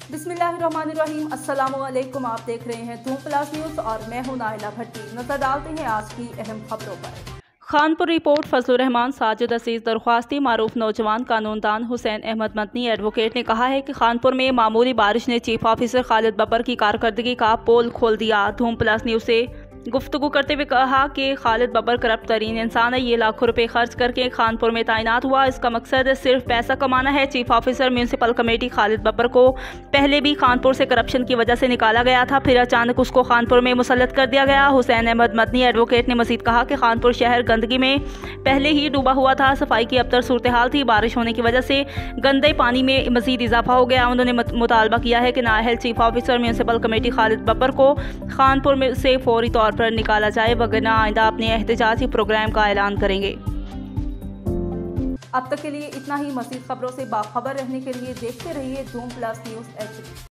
बिस्मिल्लाहिर्रहमानिर्रहीम। अस्सलामुअलैकुम। आप देख रहे हैं धूम प्लस न्यूज़ और मैं हूं नाइला भट्टी। नजर डालते हैं आज की अहम खबरों पर। खानपुर रिपोर्ट। फजलुर रहमान, साजिद असीज दरख्वास्ती। मारूफ नौजवान कानूनदान हुसैन अहमद मदनी एडवोकेट ने कहा है कि खानपुर में मामूली बारिश ने चीफ ऑफिसर खालिद बब्बर की कारकर्दगी का पोल खोल दिया। धूम प्लस न्यूज़ से गुफ्तगू करते हुए कहा कि खालिद बब्बर करप्ट तरीन इंसान है। ये लाखों रुपए खर्च करके खानपुर में तैनात हुआ। इसका मकसद सिर्फ पैसा कमाना है। Chief officer municipal committee Khalid Babbar को पहले भी खानपुर से करप्शन की वजह से निकाला गया था, फिर अचानक उसको खानपुर में मुसल्लत कर दिया गया। हुसैन अहमद मदनी एडवोकेट ने मजीद कहा कि खानपुर शहर गंदगी में पहले ही डूबा हुआ था। सफाई की अबतर सूरत हाल थी। बारिश होने की वजह से गंदे पानी में मजीद इजाफा हो गया। उन्होंने मुतालबा किया है कि नाअहल chief officer municipal committee Khalid Babbar को खानपुर में से फौरी तौर पर निकाला जाए, वगरना आइंदा अपने एहतजाजी प्रोग्राम का ऐलान करेंगे। अब तक के लिए इतना ही। मज़ीद खबरों से बाखबर रहने के लिए देखते रहिए धूम प्लस न्यूज़ HD।